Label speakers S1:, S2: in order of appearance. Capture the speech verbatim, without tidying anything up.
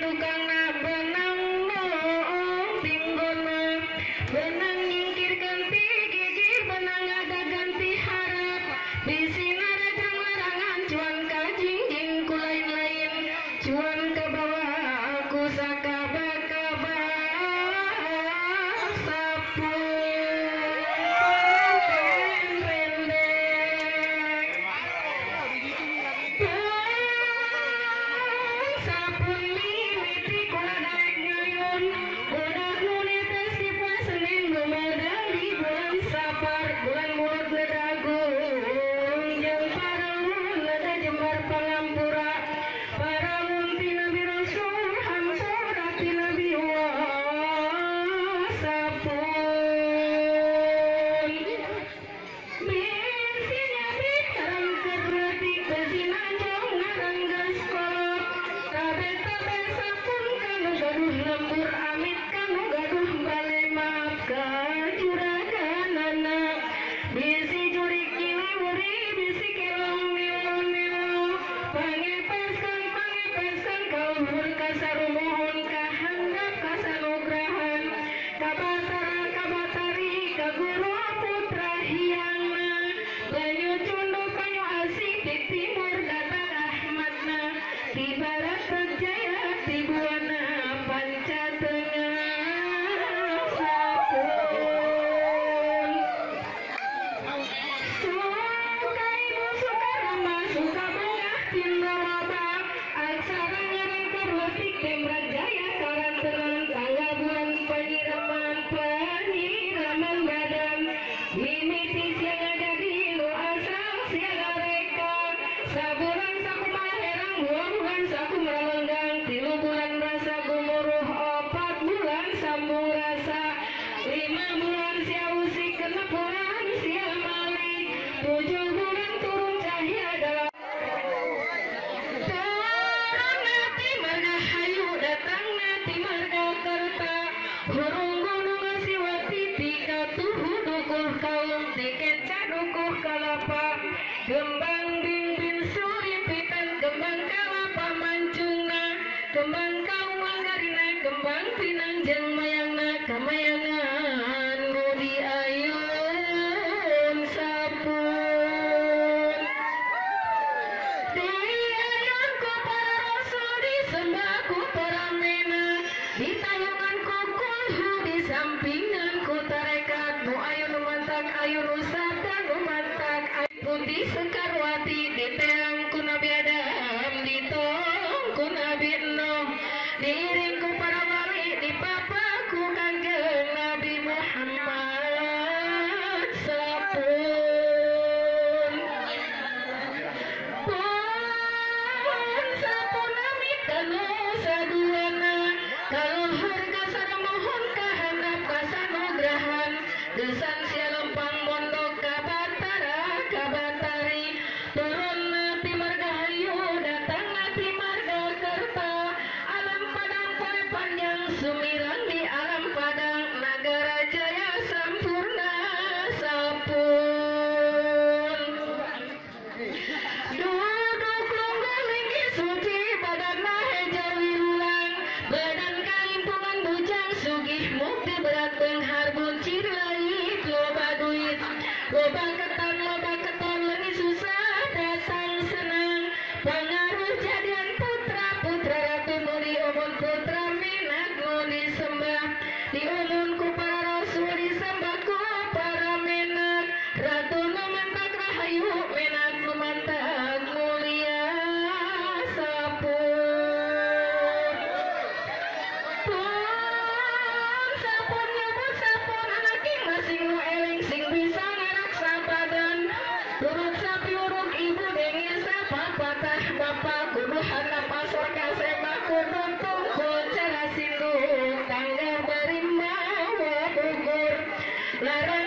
S1: tukang na benang no tinggono benang nyingkir ganti gigir benang ada ganti harap bisi narajang larangan cuan ka jingjing ku lain-lain cuan ke bawah aku sakaba-kaba sapu Gembang bimbin suripitan gembang kalapa mancungna gembang kauang garina gembang pinang jeng mayangna kamayangan budi ayun sapun diayun ku para rasul disembah ku para mena ditayungan ku kulhu di sampingan ku tarekat nu ayun mantak ayun usada nu mantak putih sekarwati diteang ku Nabi Adam ditong ku Nabi Nuh diiring ku para wali di papaku kanjeng Nabi Muhammad sapun pun sapun amit kanu saduana kalau harga sana mohon kahandap kasanugrahan desan sia lempang mondok kabatara kabatari turun nabi margahayu datang nabi marga kerta alam padang poe panjang sumirang di alam padang nagara jaya sampurna sapun duduk lungguh linggi suci badan maheja wirulang badan kalimpungan bujang sugih mukti berat benghar buncir langit loba duit loba ketan loba keton lagi susah datang senang pengaruh jadian putra putra ratu nu diumun putra minat nu disembah diumun ku para rasul disembah ku para minat ratu nu mantak rahayu minat nu mantak mulia sapun pun sapun nyebut sapun anak masing nu eling sing bisa ngaraksa badan turut sapi urut ibu dengin sapa patah bapak kudu handap pasor kasema kudu tungkul cara sindung tangga berimau gugur lara